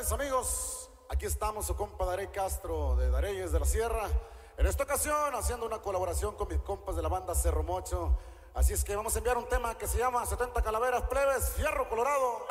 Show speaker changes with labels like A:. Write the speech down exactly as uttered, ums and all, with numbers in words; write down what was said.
A: mis amigos? Aquí estamos, su compa Darey Castro de Dareyes de la Sierra. En esta ocasión haciendo una colaboración con mis compas de la banda Cerro Mocho. Así es que vamos a enviar un tema que se llama setenta Calaveras Plebes, Fierro Colorado.